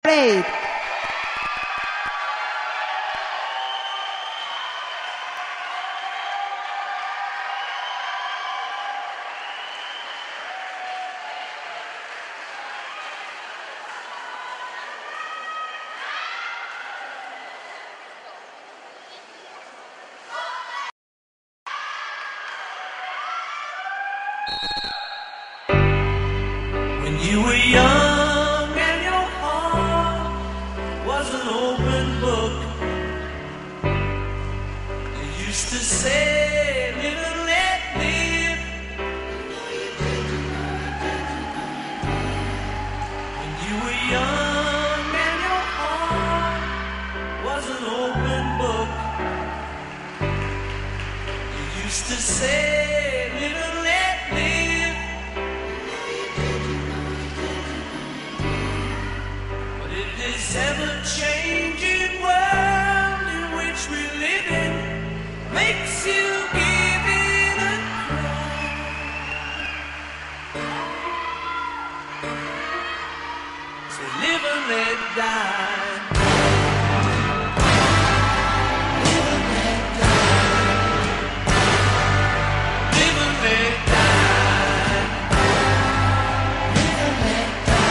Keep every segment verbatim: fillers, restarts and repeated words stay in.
Parade. When you were young and your heart was an open book, you used to say, live and let live. When you were young and your heart was an open book, you used to say, live and let live. This ever-changing world in which we live in makes you give in a cry. So live and let die. Live and let die. Live and let die. Live and let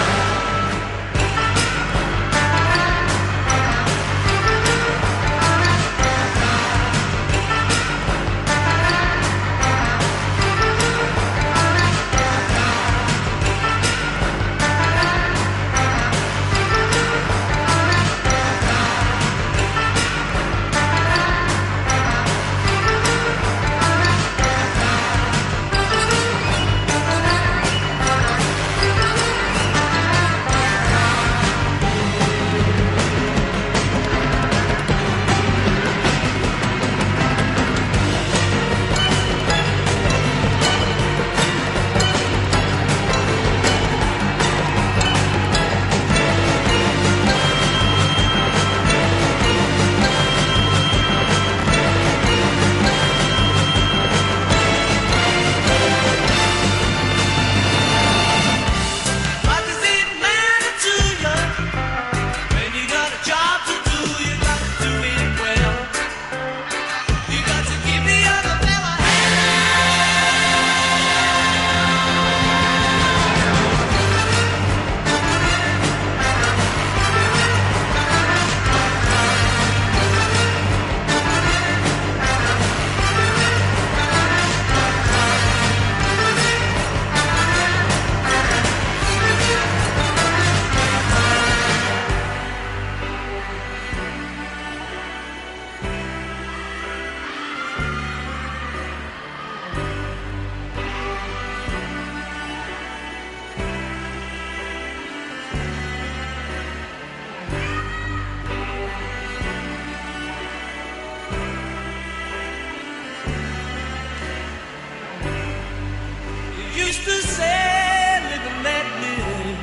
used to say, live and let live.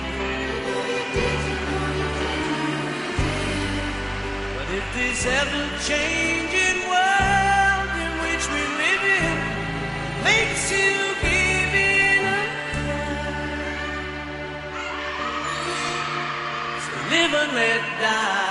But if this ever-changing world in which we live in makes you give in a cry, so live and let die.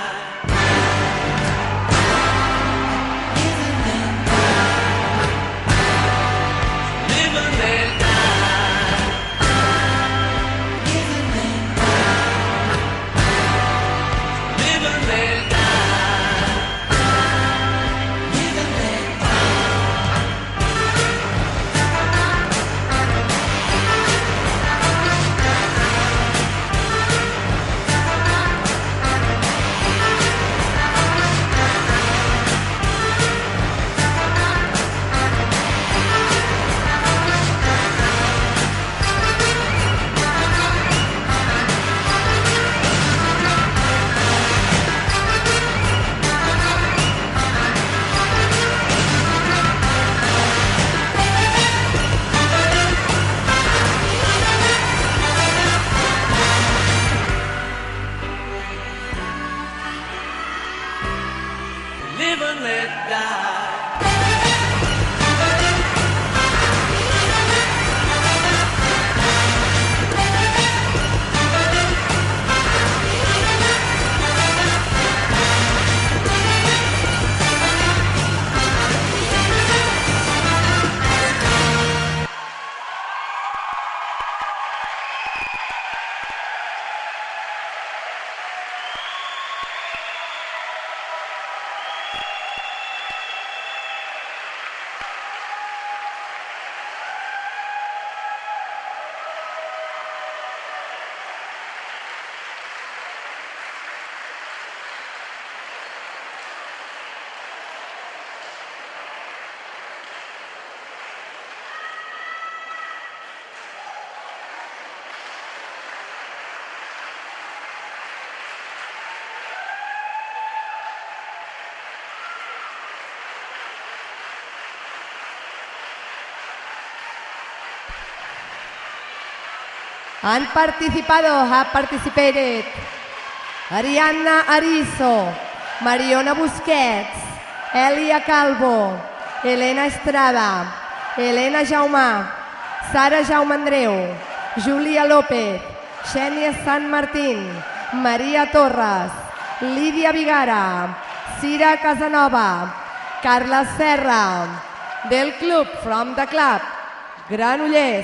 Han participado, have participated, Arianna Arizo, Mariona Busquets, Elia Calvo, Elena Estrada, Elena Jaumà, Sara Jaume Andreu, Júlia López, Xènia San Martín, Maria Torres, Lídia Vigara, Cira Casanova, Carla Serra, del club, from the club, Granollers.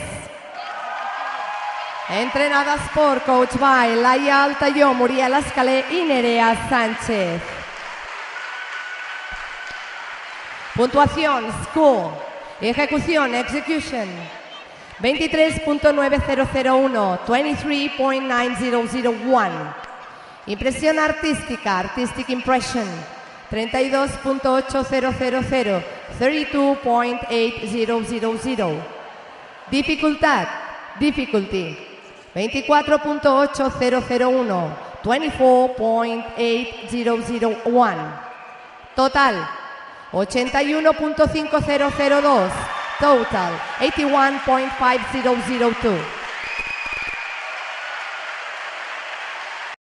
Entrenadas por Coach by Laia Altaió, Muriel Escaler y Nerea Sánchez. Puntuación, score, ejecución, execution, veintitrés punto nueve cero cero uno, veintitrés punto nueve cero cero uno. Impresión artística, artistic impression, treinta y dos punto ocho cero cero cero, treinta y dos punto ocho cero cero cero. Dificultad, difficulty, veinticuatro punto ocho cero cero uno, veinticuatro punto ocho cero cero uno. Total, ochenta y uno punto cinco cero cero dos. Total, ochenta y uno punto cinco cero cero dos.